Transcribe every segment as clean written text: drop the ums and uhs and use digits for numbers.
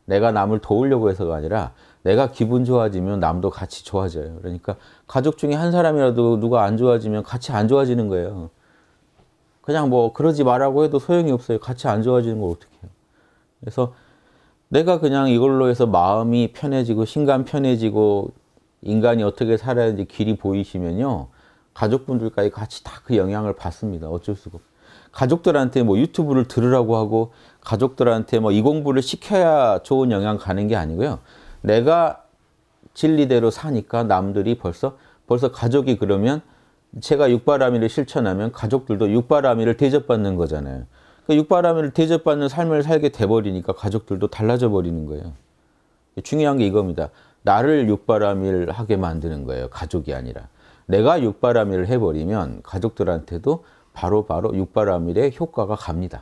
내가 남을 도우려고 해서가 아니라 내가 기분 좋아지면 남도 같이 좋아져요. 그러니까 가족 중에 한 사람이라도 누가 안 좋아지면 같이 안 좋아지는 거예요. 그냥 뭐 그러지 말라고 해도 소용이 없어요. 같이 안 좋아지는 걸 어떻게 해요. 그래서 내가 그냥 이걸로 해서 마음이 편해지고心간 편해지고 인간이 어떻게 살아야 하는지 길이 보이시면요. 가족분들까지 같이 다 그 영향을 받습니다. 어쩔 수가 없어요. 가족들한테 뭐 유튜브를 들으라고 하고 가족들한테 뭐 이 공부를 시켜야 좋은 영향 가는 게 아니고요. 내가 진리대로 사니까 남들이 벌써 가족이 그러면 제가 육바라밀을 실천하면 가족들도 육바라밀을 대접받는 거잖아요. 그 육바라밀을 대접받는 삶을 살게 돼버리니까 가족들도 달라져 버리는 거예요. 중요한 게 이겁니다. 나를 육바라밀 하게 만드는 거예요. 가족이 아니라. 내가 육바라밀을 해버리면 가족들한테도 바로 육바라밀의 효과가 갑니다.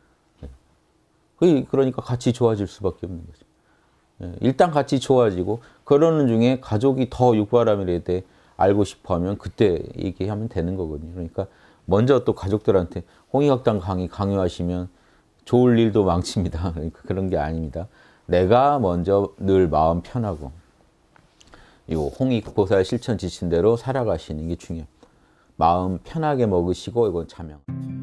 그러니까 같이 좋아질 수밖에 없는 거죠. 일단 같이 좋아지고 그러는 중에 가족이 더 육바라밀에 대해 알고 싶어하면 그때 얘기하면 되는 거거든요. 그러니까 먼저 또 가족들한테 홍익학당 강의 강요하시면 좋을 일도 많습니다. 그러니까 그런 게 아닙니다. 내가 먼저 늘 마음 편하고 이 홍익보살 실천 지신 대로 살아가시는 게 중요합니다. 마음 편하게 먹으시고 이건 자명.